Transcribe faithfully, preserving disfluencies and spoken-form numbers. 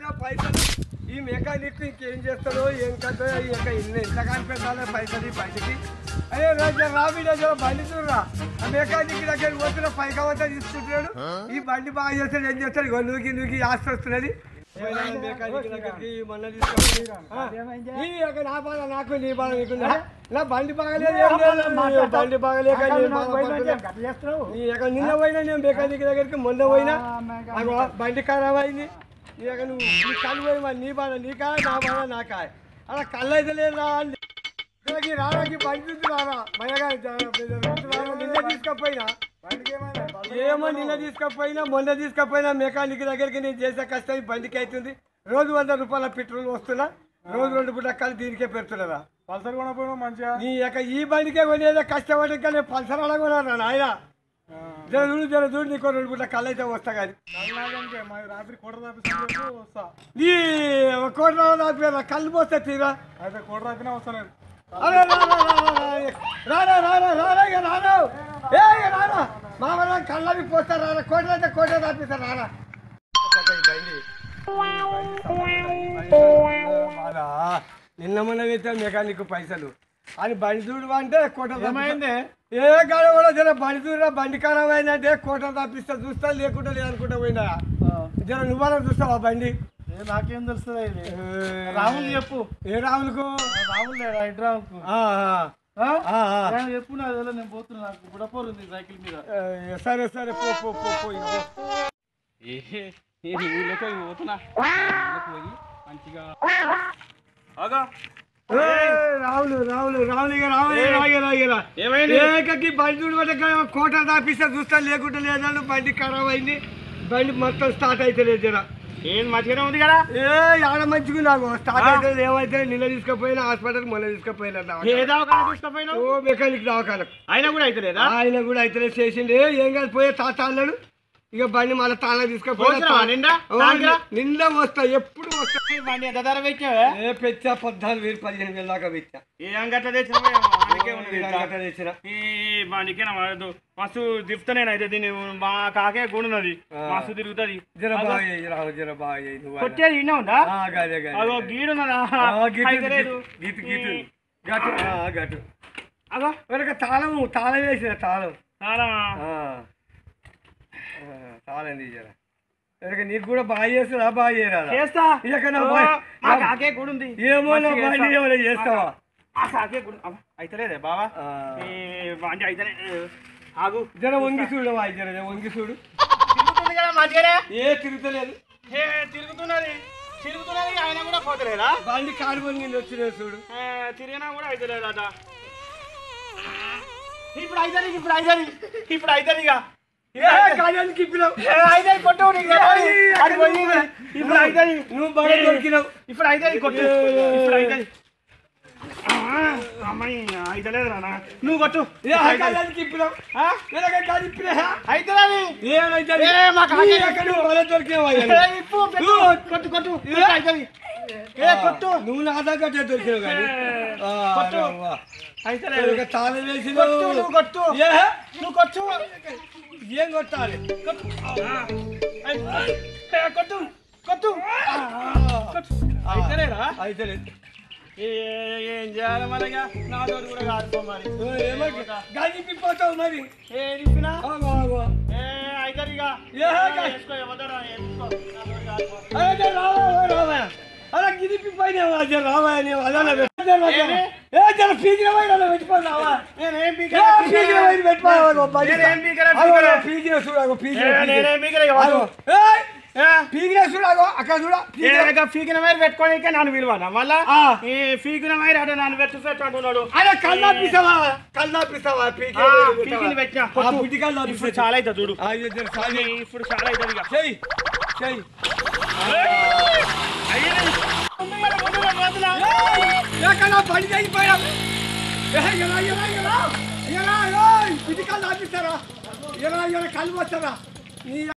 పైసలు ఈ మెకానిక్ ఇంకేం చేస్తాడో ఏం కథో ఇక ఇన్ని ఎంతగాని పెట్టాలి పైసలు ఈ బయటికి అయ్యే రోజు రాబిడ బండి చూడరా ఆ మెకానిక్ దగ్గరికి పోతున్న పైక వద్ద తీసుకుంటున్నాడు ఈ బండి బాగా చేస్తాడు ఏం చేస్తాడు ఇక నువ్వుకి నువ్వుకి ఆస్తి వస్తున్నది మెకానిక్ దగ్గరికి మొన్న తీసుకొని నా బాధ నాకు నీ బాధ నీకుందా నా బండి బాగలేదు బండి బాగలేక నిన్న పోయినా నేను మెకానిక్ దగ్గరికి మొన్న పోయినా బండి ఖరాబ్ అయింది ఇక నువ్వు నీ కళ్ళు పోయి నీ బాధ నీ కాయ నా బాధ నా కాయ అలా కళ్ళు అయితే లేదు రా అని రారాకి బండి చూసి రారా మయగా నిన్న తీసుకపోయినా ఏమో నిన్న తీసుకపోయినా మొన్న తీసుకపోయినా మెకానిక్ దగ్గరికి నేను చేసే కష్టం బండికి అవుతుంది రోజు వంద రూపాయల పెట్రోల్ వస్తున్నా రోజు రెండు పుట్టకాలు దీనికే పెడుతున్నారా పల్సర్ కొనపోయినా మంచిగా నీ యొక్క ఈ బండికే కొనేదో కష్టపడి కానీ పల్సర్ అలా కొనారా నాయన జర చూడు జర చూడు నీకు రెండు పుట్ట కళ్ళు అయితే వస్తా కానీ రాత్రి కోట తాపి వస్తా నీ కోట తాపి కళ్ళు పోస్తా తీరా అయితే కోట తాపినా వస్తాను అరే రారా రారా రారా ఇక రాను ఏ ఇక రారా మామూలు కళ్ళవి పోస్తారు రారా కోట అయితే కోట తాపిస్తారు రారా నిన్న మొన్న అయితే మెకానిక్ పైసలు అని బండి చూడు అంటే కోట ఏమైంది ఏ గాడి కూడా జర బండి చూడరా బండి ఖరాబ్ అయిందంటే కోట తప్పిస్తా చూస్తా లేకుండా లేదనుకుంటా పోయినా జర నువ్వన్నా చూస్తావా బండి నాకేం తెలుస్తుంది ఇది రాములు చెప్పు ఏ రాములకు రాములు లేడా హైడ్రాముకు చెప్పు నా నేను పోతున్నా నాకు బుడపోరు ఉంది సైకిల్ మీద సరే సరే పో పో పో పోతున్నా పోయి మంచిగా రావులు రావులు రావులు ఇక రావులు ఏకకి బండి చూడబట్టే కోట దాపిస్తా చూస్తా లేకుండా లేదా బండి ఖరాబ్ అయింది బండి మొత్తం స్టార్ట్ అయితే లేదు జర ఏం మంచిగానే ఉంది కదా ఏ ఆడ మంచిగా నాకు స్టార్ట్ అయితే ఏమైతే నిన్న తీసుకుపోయినా హాస్పిటల్ మొన్న తీసుకుపోయినా ఏ దవాఖాన తీసుకుపోయినా ఓ మెకానిక్ దవాఖాన ఆయన కూడా అయితే లేదా ఆయన కూడా అయితే చేసిండే ఏం కాదు పోయే తాత అన్నాడు ఇక బండి మళ్ళీ తాళ తీసుకుపోయినా నిండా వస్తా ఎప్పుడు వస్తా బండి ఎంత ధర పెట్టావే ఏ పెచ్చా పద్నాలుగు వేలు పదిహేను వేలు దాకా పెట్టా ఏ అంగట్ల తెచ్చిన ఈ బండికే మస్తు తిప్పుతానేనైతే దీన్ని మా కాకే కూడున్నది మస్తు తిరుగుతుంది జర బాగా రావు జర బాగా కొట్టేది ఇన్న ఉందా అదో గీడున్నదా గీతు గీతు గటు గటు అదో వెనక తాళం తాళం వేసిన తాళం తాళమా తాళం తీసారా వెనక నీకు కూడా బాగా చేస్తారా బాగా చేయరా చేస్తా కాకే కూడా ఉంది ఏమో నా బండి ఏమైనా చేస్తావా కాకే అయితలేదే బావా బండి అయితేనే ఆగు జర వంగి చూడు వా జర వంగి చూడు తిరుగుతుంది కదా మంచిగానే ఏ తిరుగుతలేదు ఏ తిరుగుతున్నది తిరుగుతున్నది ఆయన కూడా పోతలేదా బండి కారు వంగింది వచ్చిన చూడు తిరిగినా కూడా అయితలేదట ఇప్పుడు అయితది ఇప్పుడు అయితది ఇప్పుడు అయితది ఇక ఇప్పుడు అయితది నువ్వు బాగా దొరికినావు ఇప్పుడు అయితది కొట్టు ఇప్పుడు అయితది అమ్మాయి అయితలేదు రా నువ్వు కొట్టు కొట్టు కొట్టు కొట్టు నువ్వు నా దగ్గర దొరికినావు కానీ కొట్టు అయితలేదు తాళం వేసి నువ్వు కొట్టు నువ్వు కొట్టు ఏం కొట్టాలి కొట్టు కొట్టు కొట్టు అయితలేరా అయితలేదు ఏం చేయాలి మనగా నా తోటి కూడా కాదుకో మరి గడిపిపోతావు మరి ఏ నిప్పినా ఏ అవుతారు ఇక రావా అలా గిరిపి పైన రావా ఏ జర పీకిన పెట్టిపోతావా నేనేం పీకిన చూడగో నేనేం పీకిన చూడగో అక్కడ చూడ పీకిన వైరు పెట్టుకోనికే నన్ను విలువనా మళ్ళా ఈ పీకిన వైరు అంటే నన్ను పెట్టు పెట్టంటున్నాడు అరే కల్లాపిస్తావా కల్లాపిస్తావా పీకిని పెట్టినా ఇప్పుడు చాలా అవుతుంది చూడు ఇప్పుడు చాలా అవుతుంది ఇక చెయ్యి చెయ్యి పని చేయిపోయా పిటికాలు ఆపిస్తారా ఇలా ఇలా కళ్ళు వస్తారా